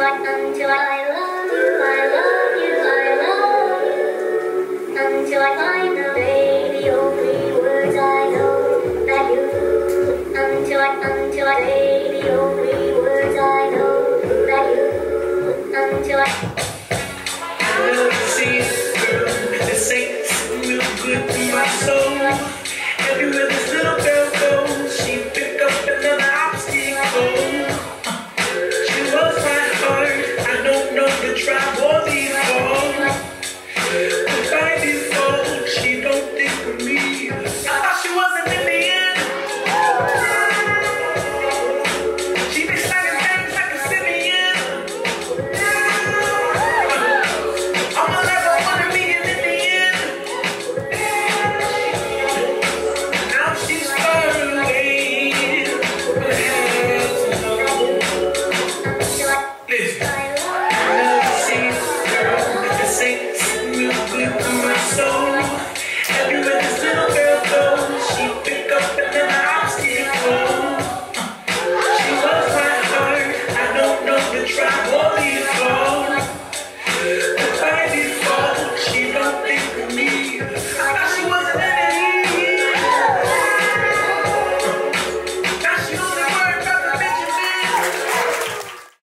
love you, I love you, I love you. Until I find the baby, only words I know that you. Until I, baby, only